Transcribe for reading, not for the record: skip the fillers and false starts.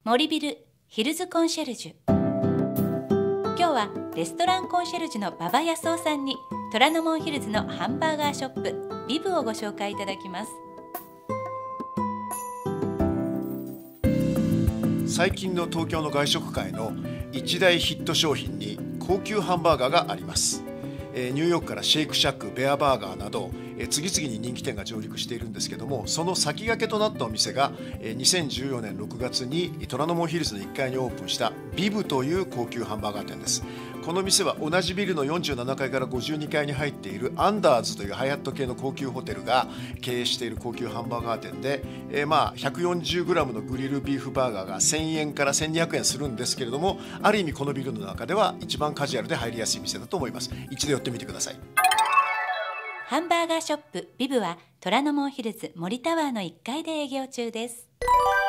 森ビルヒルズコンシェルジュ。今日はレストランコンシェルジュの馬場康夫さんに虎ノ門ヒルズのハンバーガーショップビブをご紹介いただきます。 最近の東京の外食界の一大ヒット商品に高級ハンバーガーがあります。ニューヨークからシェイクシャック、ベアバーガーなど次々に人気店が上陸しているんですけども、その先駆けとなったお店が2014年6月に虎ノ門ヒルズの1階にオープンしたビブという高級ハンバーガー店です。この店は同じビルの47階から52階に入っているアンダーズというハイアット系の高級ホテルが経営している高級ハンバーガー店で、140g のグリルビーフバーガーが1000円から1200円するんですけれども、ある意味このビルの中では一番カジュアルで入りやすい店だと思います。一度寄ってみてください。 ハンバーガーショップビブは虎ノ門ヒルズ森タワーの1階で営業中です。